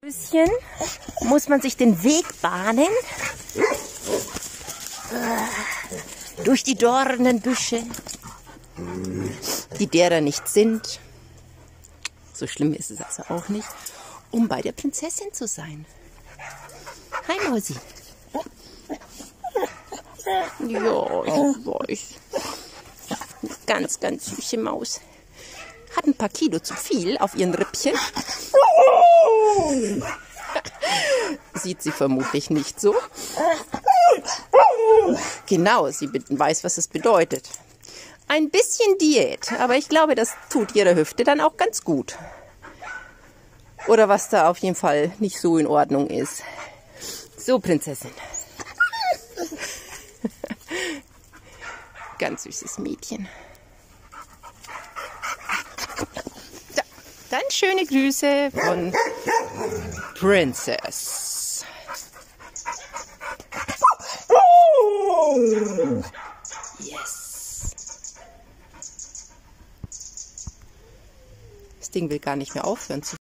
Bisschen muss man sich den Weg bahnen durch die Dornenbüsche, die derer nicht sind. So schlimm ist es also auch nicht, um bei der Prinzessin zu sein. Hi Mausi. Ja, ich weiß. Ganz, ganz süße Maus. Hat ein paar Kilo zu viel auf ihren Rippchen. Sieht sie vermutlich nicht so. Genau, sie weiß, was es bedeutet. Ein bisschen Diät, aber ich glaube, das tut ihrer Hüfte dann auch ganz gut. Oder was da auf jeden Fall nicht so in Ordnung ist. So, Prinzessin. Ganz süßes Mädchen. Ja, dann schöne Grüße von Princess. Yes. Das Ding will gar nicht mehr aufhören zu